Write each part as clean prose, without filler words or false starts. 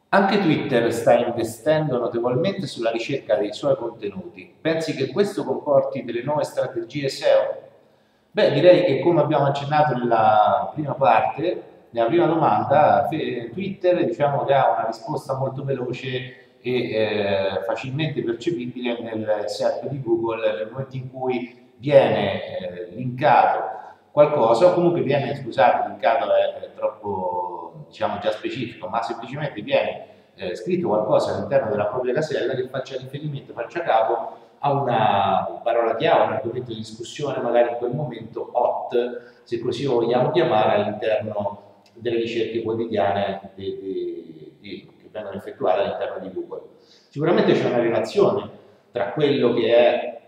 Anche Twitter sta investendo notevolmente sulla ricerca dei suoi contenuti. Pensi che questo comporti delle nuove strategie SEO? Beh, direi che come abbiamo accennato nella prima parte, nella prima domanda, Twitter diciamo che ha una risposta molto veloce e facilmente percepibile nel SERP di Google nel momento in cui viene linkato qualcosa, o comunque viene, scusate, linkato è troppo diciamo già specifico, ma semplicemente viene scritto qualcosa all'interno della propria casella che faccia riferimento, faccia capo a una parola chiave, un argomento di discussione, magari in quel momento hot, se così lo vogliamo chiamare, all'interno delle ricerche quotidiane che vengono effettuate all'interno di Google. Sicuramente c'è una relazione tra quello che è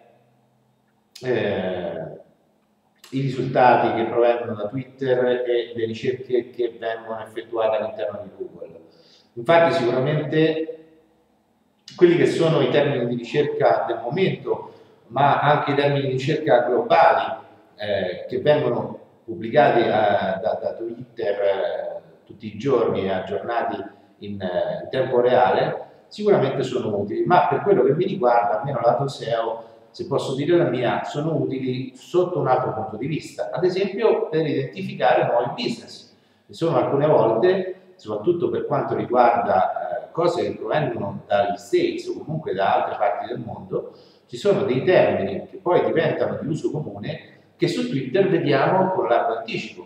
i risultati che provengono da Twitter e le ricerche che vengono effettuate all'interno di Google. Infatti sicuramente quelli che sono i termini di ricerca del momento, ma anche i termini di ricerca globali che vengono pubblicati da Twitter tutti i giorni, aggiornati in tempo reale, sicuramente sono utili, ma per quello che mi riguarda, almeno lato SEO, se posso dire la mia, sono utili sotto un altro punto di vista, ad esempio per identificare nuovi business. E sono alcune volte, soprattutto per quanto riguarda cose che provengono dagli States o comunque da altre parti del mondo, ci sono dei termini che poi diventano di uso comune che su Twitter vediamo con largo anticipo.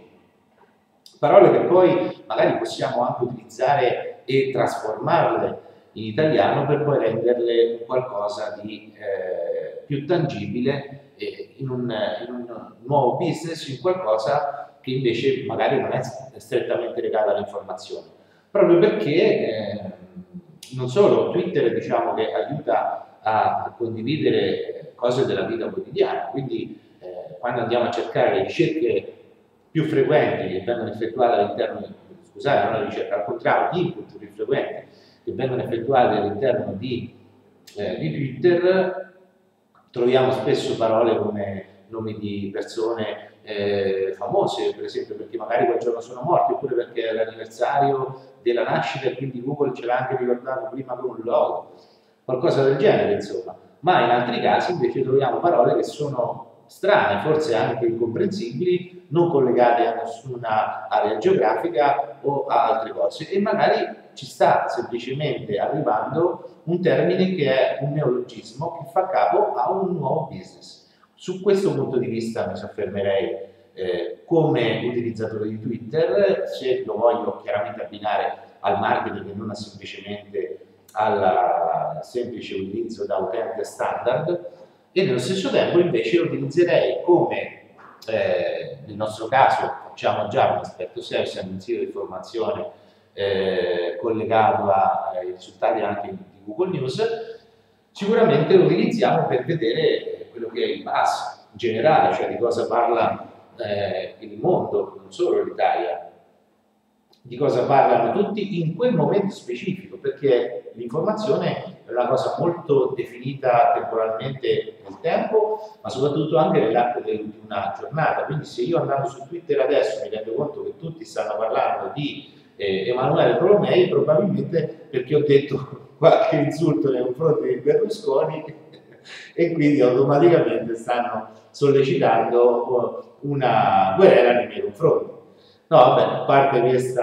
Parole che poi magari possiamo anche utilizzare e trasformarle in italiano per poi renderle qualcosa di più tangibile in un nuovo business, in qualcosa che invece magari non è strettamente legato all'informazione. Proprio perché non solo Twitter diciamo che aiuta a condividere cose della vita quotidiana, quindi quando andiamo a cercare le ricerche più frequenti che vengono effettuate all'interno, scusate, non la ricerca, al contrario, gli input più frequenti che vengono effettuati all'interno di Twitter, troviamo spesso parole come nomi di persone famose, per esempio perché magari quel giorno sono morti, oppure perché è l'anniversario della nascita e quindi Google ce l'ha anche ricordato prima con un logo, qualcosa del genere insomma. Ma in altri casi invece troviamo parole che sono strane, forse anche incomprensibili, non collegate a nessuna area geografica o a altre cose e magari ci sta semplicemente arrivando un termine che è un neologismo che fa capo a un nuovo business. Su questo punto di vista mi soffermerei come utilizzatore di Twitter, se lo voglio chiaramente abbinare al marketing e non semplicemente al semplice utilizzo da utente standard, e nello stesso tempo invece lo utilizzerei come nel nostro caso facciamo già un aspetto SEO, siamo un sito di formazione collegato ai risultati anche di Google News, sicuramente lo utilizziamo per vedere quello che è il buzz in generale, cioè di cosa parla il mondo, non solo l'Italia, di cosa parlano tutti in quel momento specifico, perché l'informazione è una cosa molto definita temporalmente nel tempo, ma soprattutto anche nell'arco di una giornata. Quindi se io andando su Twitter adesso mi rendo conto che tutti stanno parlando di Emanuele Tolomei, probabilmente perché ho detto qualche insulto nei confronti di Berlusconi e quindi automaticamente stanno sollecitando una guerra nei miei confronti. No, vabbè, a parte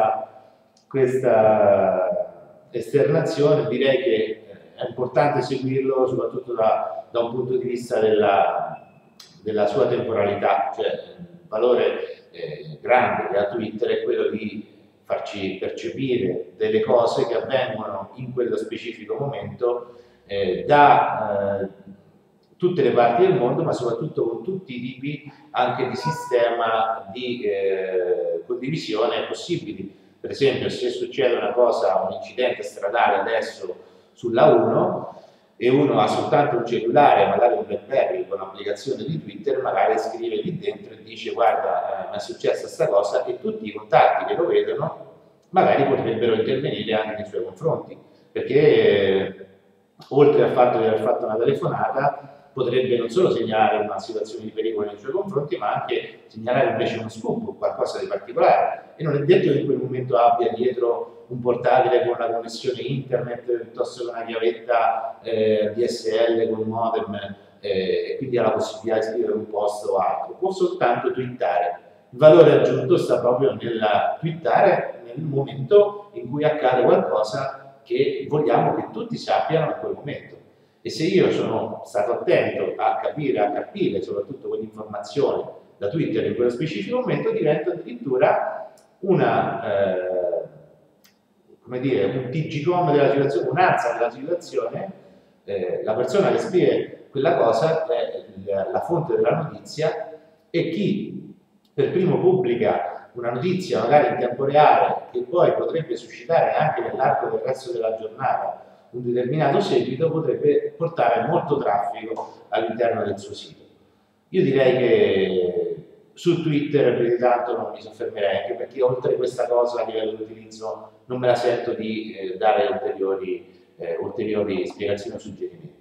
questa esternazione, direi che è importante seguirlo soprattutto da un punto di vista della sua temporalità, cioè il valore grande che ha Twitter è quello di farci percepire delle cose che avvengono in quello specifico momento da tutte le parti del mondo, ma soprattutto con tutti i tipi anche di sistema di condivisione possibili. Per esempio, se succede una cosa, un incidente stradale adesso sulla 1 e uno ha soltanto un cellulare, magari un BlackBerry con l'applicazione di Twitter, magari scrive lì dentro e dice guarda, mi è successa questa cosa e tutti i contatti che lo vedono magari potrebbero intervenire anche nei suoi confronti, perché oltre al fatto di aver fatto una telefonata, potrebbe non solo segnalare una situazione di pericolo nei suoi confronti, ma anche segnalare invece uno scoop, qualcosa di particolare. E non è detto che in quel momento abbia dietro un portatile con una connessione internet piuttosto che una chiavetta DSL con modem e quindi ha la possibilità di scrivere un post o altro, può soltanto twittare. Il valore aggiunto sta proprio nel twittare nel momento in cui accade qualcosa che vogliamo che tutti sappiano in quel momento. E se io sono stato attento a capire soprattutto quell'informazione da Twitter in quello specifico momento, diventa addirittura come dire, un TGCOM della situazione, un'ansa della situazione. La persona che scrive quella cosa è la fonte della notizia e chi per primo pubblica una notizia magari in tempo reale che poi potrebbe suscitare anche nell'arco del resto della giornata un determinato seguito potrebbe portare molto traffico all'interno del suo sito. Io direi che su Twitter più di tanto non mi soffermerei, anche perché oltre questa cosa a livello di utilizzo non me la sento di dare ulteriori spiegazioni o suggerimenti.